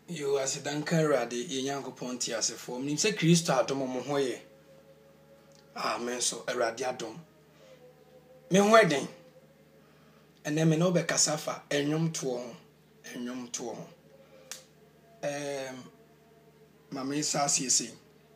You as a danker radi in Yanko Ponti as a form. You say Christo Adom Mohoye. Amen. So a radiadom. Me wedding. And then me no be casafa, and yum tuon. Mamma Sassy say.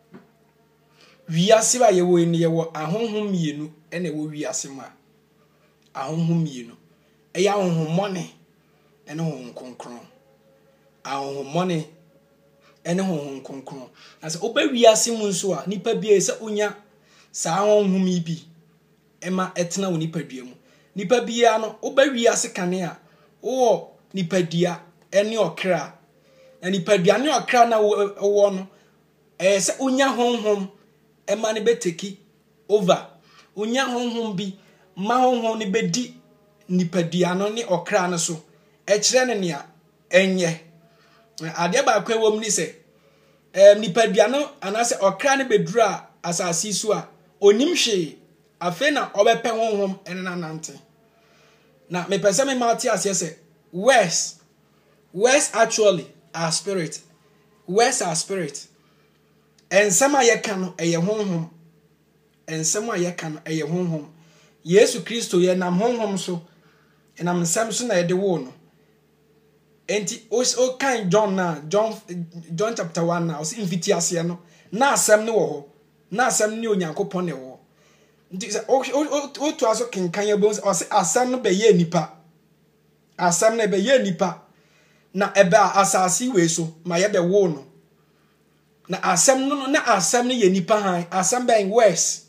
We are siva ye wo in ye wo a home you and a we are sima. A home you. A young money and home concron. Our money and home concron. As open we are simunsua, nipa be a unya, sa home me be. Emma etna nipa dium. Nipa biano, obe we are secanea, or nipa dia, any or cra. And nipa diano or cra na one. As unya home, Emma ni beteki over. Unya home be, ma home ni bedi, nipa diano ni or cra so. Echrenia, enye. Adia ba kwe wom ni se nipadua no anase okra ne bedura asasi so a onim hwe afe na obepe honhom ene nanante na me pese me mati ase se words actually are spirit, words are spirit, ensem ayeka no eye honhom, ensem ayeka no eye honhom. Yesu Kristo ye nam honhom so enam nsem so na ye de wo no. Enti o kan John chapter 1 na o si invitiase no na asem ne wo ho na asem ne onyankopon ne wo nti o to aso kenkan ye bo o si asem no be ye nipa, asem ne be ye nipa na ebe asasi we so ma ye be wo no na asem no na asem ne ye nipa han asem ben worse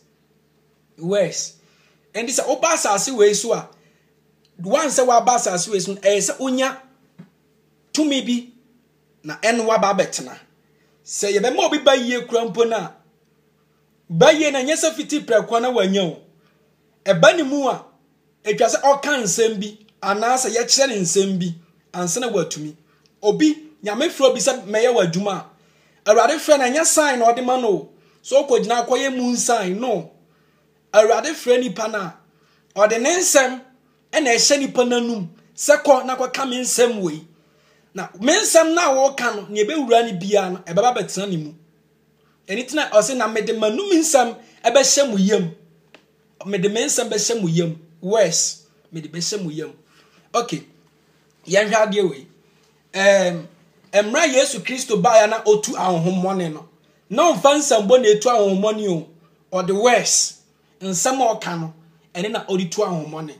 enti se o ba asasi we so a once wa ba asasi we so se onya to me be na enwa ba betena se ye be mo bi ba yie krampo na ba yie na nyesa fiti prekwa na wanya o e ba ni mu a etwa se o kan nsem bi anasa ye kire ne nsem bi ansa na watumi obi nyame fro bi se meye wadwuma awrade fre na nya sign na ode ma no so ko gina akoye mu sign no awrade fre ni pa na ode ne nsem e na ehye ni pa nanum se ko na kwa kam nsem we na mensam na wo ka no ne be wura ni bia no e baba betena ni mu enitina o se na mede manum nsam e be hye mu yam mede mensam be hye mu yam worse mede be hye mu yam. Okay yan hwa de we emra Yesu Kristo ba ya na otu ahonhommone no na onfa nsam bo na etu ahonhommone o the worse nsam o ka no ene na oditu ahonhommone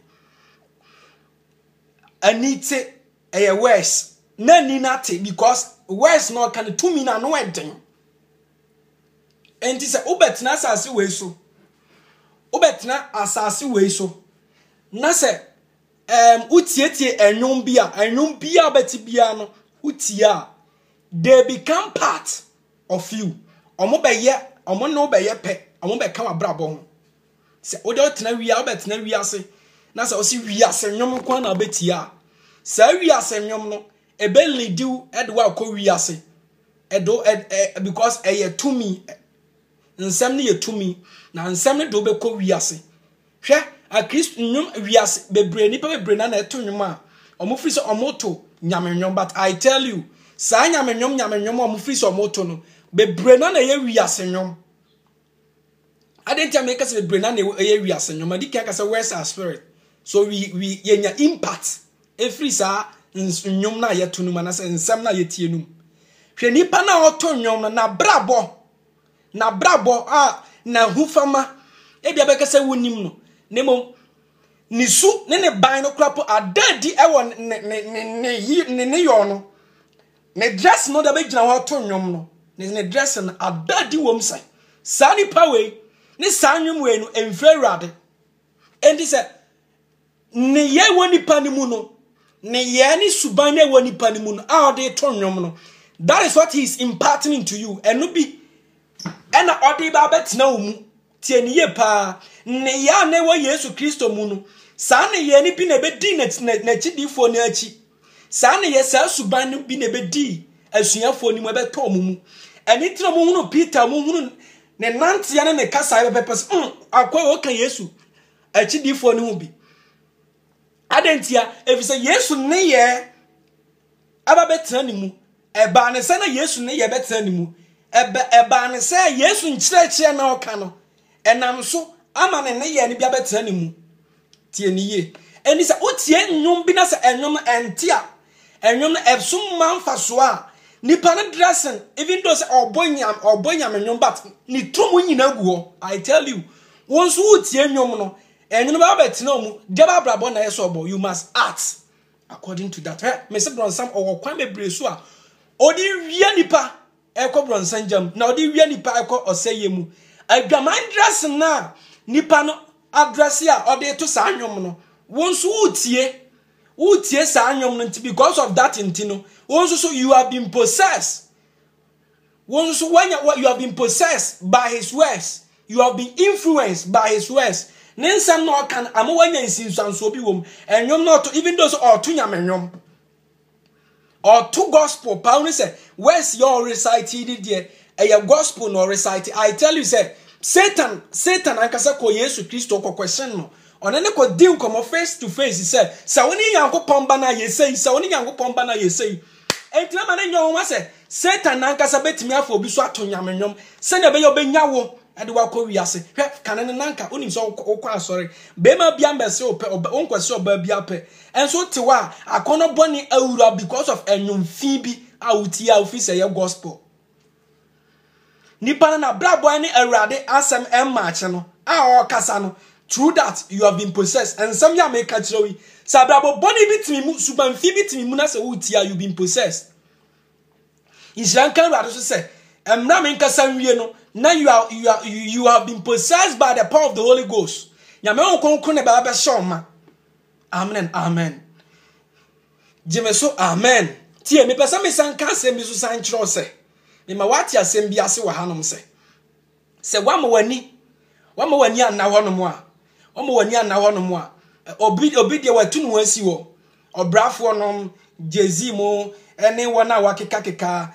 anite e worse na ni nate because words no can to me na no eden enti se obetna asase we so obetna asase we so na se utietie enwom bia beti bia no utia they become part of you omo no be ye pe omo be ka wabrabo ho se ode otena wi obetna wi ase na se o si wi ase nwom kwa na betia sa wi ase nwom no ebe lidiu edwa ko wiase edo because eye to me nsem ne ye to me na nsem ne do be ko wiase hwe a Christ nyum wiase bebre ni bebre na eto nyum a omofiri so omoto nyamenyom but I tell you sa nyamenyom omofiri so omoto no bebre na ye wiase nyum adentia make say bebre na ye wiase nyum adi kan ka say where's our spirit so we yenya impact every sa nyom na yetunu mana se nsam na yetienum hwe nipa na oto nyom na brabo na hufama e bia beka se wonim no nemo nisu ne ban no krapo adadi ewo ne yo no ne dress no da be gina ho to nyom no ne dress na adadi wom sai sa nipa we ne sa nyom we no emfrewrade endi se ne ye woni pa ni mu no ne ye ni suban ne woni pa ni mu no a ode to nyom no that is what he is imparting into you eno bi ena ode ba betina omu tie ni ye pa ne ya ne wo Yesu Kristo mu no sa ne ye ni bi na be di na chidifo na achi sa ne ye sa suban no bi na be di asuafo ni mu be to mu eni tira mu hunu Peter mu hunu ne nante ya ne kasa be pepes akwa o kan Yesu achidifo ni hu bi adentia efise Yesu ne ye aba betina ni mu eba ne se na Yesu ne ye betena ni mu eba ne se Yesu nkyerɛkyerɛ na ɔka no enam so ama ne ye ne bia betena ni mu tie ni ye eni se otie nnwom bi na se ennwom entia ennwom na ebsum manfa so a nipa ne dressing even though say obonyam nnwom but ni trum nyina guo I tell you won so otie nnwom no ennwom ba betena mu de ba brabo na yeso obo you must act according to that me se bronsam okwan bebre so a odi wie nipa ekọ bronsam jam na odi wie nipa ekọ oseye mu adwaman dressing na nipa no address ya odi to sa nnwom no won so utie sa anyom no because of that intino wonso so you have been possessed wonso when you have been possessed by his words you have been influenced by his words nensa no kan amwanya nsinsanso bi wom enyom not even those or to nyamenyom or to gospel Paul say where's your recited there a gospel no recited I tell you say Satan ankasa ko Yesu Kristo ko question no onene ko din komo face to face he said sa woni Yankopon ba na yesei sa woni Yankopon ba na yesei entina ma ne nyon wa se Satan ankasa betimi afọ obi so ato nyamenyom se na be yo benya wo ade wa ko wiase hwe kanene nanka onim so okwa asori be ma bia mbese ope onkwase oba bia pe enso tewa akono boni awura because of enyomfi bi awuti a office ye gospel nipa na brabo ne awurade asem emmaach no a o kasa no through that you have been possessed and some ya make kachirewi sabrabo boni bitimi mu subanfi bitimi mu na se wutia you been possessed Israel kan rado so say emra men kasa nwie no now you have been possessed by the power of the Holy Ghost ya me okonkon ne ba be shoma amen jemeso amen tie me pesa me san kan se me so san kiro se me ma wati asem bi ase wa hanom se wa ma wani anna honom a omo wani anna honom a obi de watunu asi wo obrafo nom jezi mo ene wona wakeka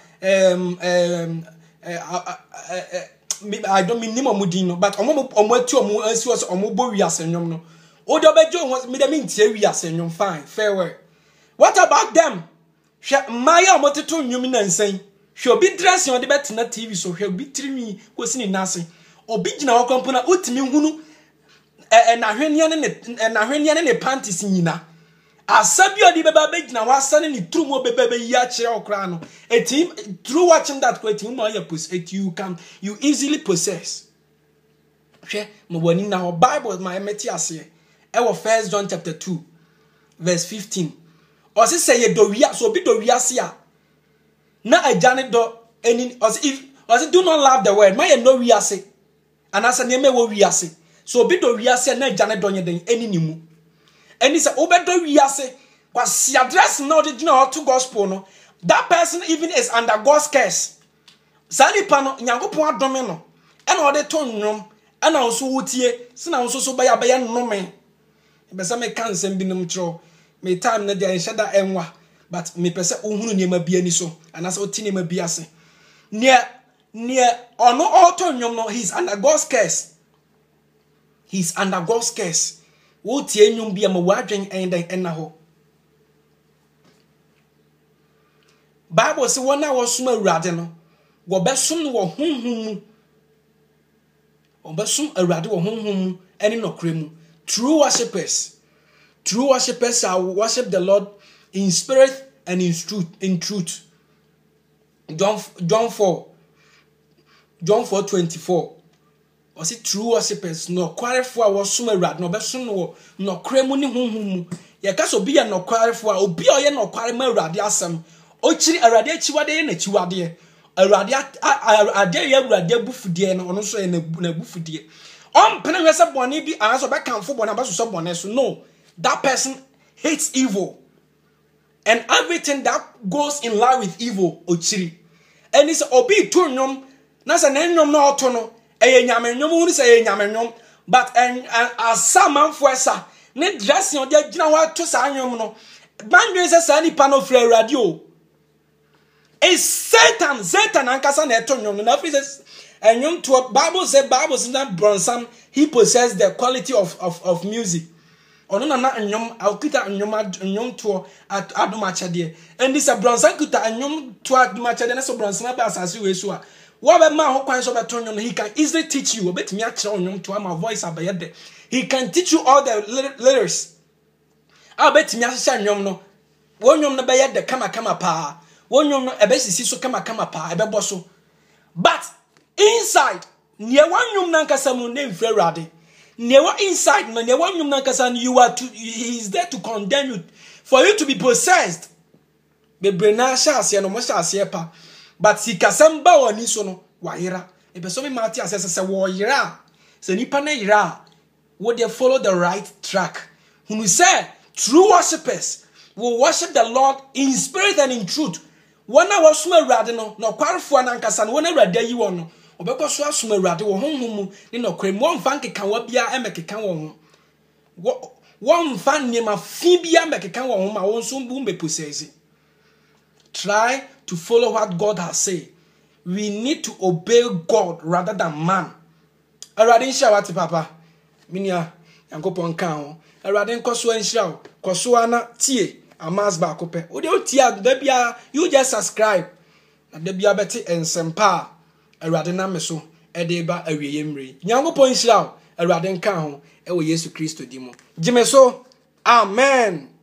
I don't mean name omudin no but omo atu omo asi wo omo bo wi asenwom no o de obejo ho me de me ntie wi asenwom fine farewell what about them hwe maya omo teto nwum na nsan hwe obi dress on de betena TV so hwe obi tirimi kosi ni nase obi gina wakompona utimi hunu na hwenia ne panties nyina asabi odi beba be gina wasane ni true mo beba be ya kire okra no etim through watching that quoting mo ya possess you easily possess hwe mo wani na ho Bible my meti ase e wo 1 John chapter 2 verse 15 o se say do wi so bi do wi ase a na ajane do any o se do not love the world my no wi ase anasa ne me wo wi ase so bi do wi ase na ajane do nyeden eni ni mu eni se obedo wi ase kwasi address na the general to gospel no that person even is under God's curse sali pano Nyankopon adome no ena ode to nwom ena oso wotie se na oso so ba ya nnome be se me kan sem bi nim tro me time na dia enhada enwa but me pese ohunu niema bia ni so anasa oti niema bia ase ne ono auto nwom no he's under God's curse wo tie nwom bia ma wadwen enda ho Bible say wona wo sum awurade no wo besom no wo honhom awurade wo honhom eni nokre mu true worshippers shall worship the Lord in spirit and in truth John 4:24 o say true worshippers no kwarefo a wo som awurade no besom no nokre mu ni honhom mu ye ka so bi ye nokwarefo a obi o ye nokware ma awurade asem ochiri awurade achiwade na chiwade awurade ade ye awurade abufudie no ono so ye na abufudie ompene hwese bone bi aso be kanfo bone abaso so bone so no that person hates evil and everything that goes in line with evil ochiri and is obi to nwom na se na nwom na oto no eye nyamenwom hu se eye nyamenwom but asamanfo esa ne dressing ode agina wa to sa nwom no bandwe se sa nipa no fra awurade o is Satan ankasa na eto nwom na free says nwom to Bible says that Bronsam he possessed the quality of music ono na anyom akita anyom to adomachade and this a bronsan kuta anyom to adomachade na so bronsan ba asase we so a wo be ma ho kwan so beto anyom he can easily teach you obetimi a kire anyom to ama voice abayede he can teach you all the lyrics obetimi a hye anyom no wonyom no bayede kama pa wonyom no ebesisi so kama pa ebebo so but inside near wanyom nankasa mu na mfre rade never inside, man. You are he is there to condemn you, for you to be possessed. Be brena shasi no mo shasi pa, but si kasamba woni so no wahira. E be so me mati asese se wo yira. Se nipa na yira, wo dey follow the right track. Who say true worshippers will worship the Lord in spirit and in truth. When I was so rade no kwarfo nankasa no wona rade yi wo no. Obeko so asoma awurade wo honhom ni no kwem won fan keka wa bia emekeka wo won fan niema fi bia emekeka wo ho ma won so bu mbeposese. Try to follow what God has said. We need to obey God rather than man. Awurade nsha wati papa minia yankopon kan ho awurade nkoso anhira wo koso ana tie Amass Bakope o de o tie da bia you just subscribe na da bia beti ensempa Awurade na me so ede ba awiye mre nyankopon hira wo awurade nka ho e wo Yesu Kristo di mo gime so amen.